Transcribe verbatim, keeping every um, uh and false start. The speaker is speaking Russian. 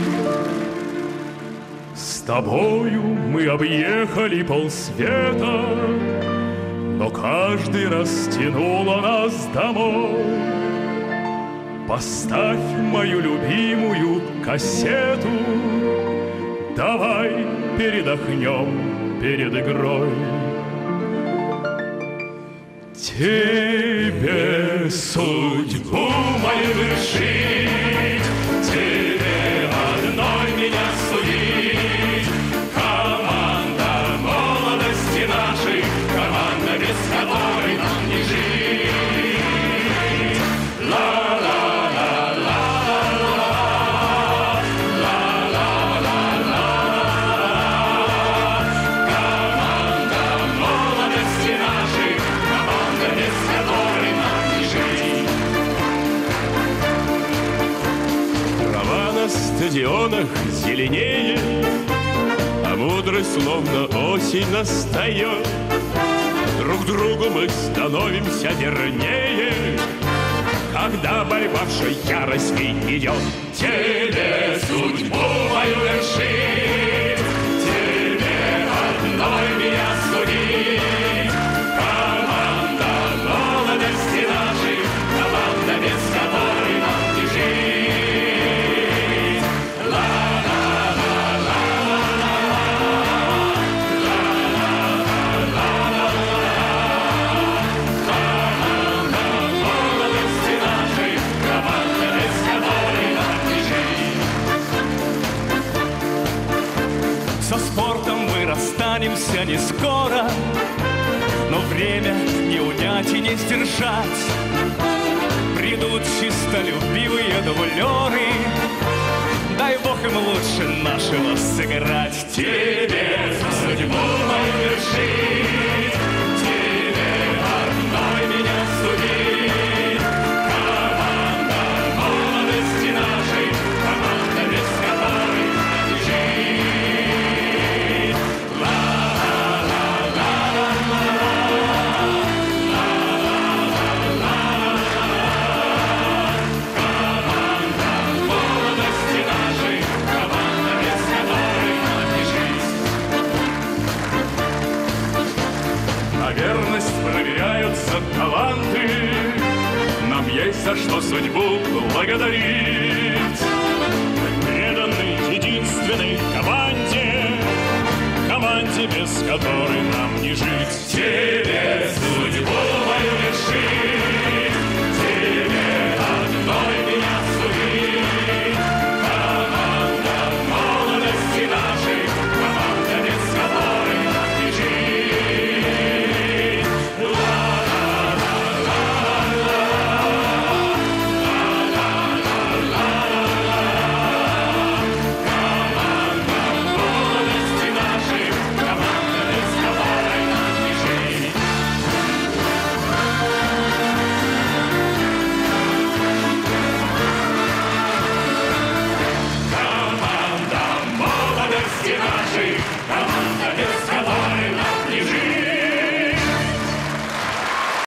С тобою мы объехали полсвета, но каждый раз тянуло нас домой. Поставь мою любимую кассету, давай передохнем перед игрой. Тебе судьбу мою вершить, тебе одной меня судить. Команда молодости нашей, команда, без которой нам не жить. На стадионах зеленее, а мудрость словно осень настает. Друг другу мы становимся вернее, когда борьба в ярости идет. Тебе судьбу мою вершить, тебе одной меня судить. Команда молодости нашей, команда, без которой нам не жить. Со спортом мы расстанемся не скоро, но время не унять и не сдержать. Придут чистолюбивые дублеры, дай Бог им лучше нашего сыграть. Тебе судьбу мою вершить, тебе одной меня судить. Команда молодости нашей, команда, без которой не жить. Верность проверяются таланты, нам есть за что судьбу благодарить. Преданы единственной команде, команде, без которой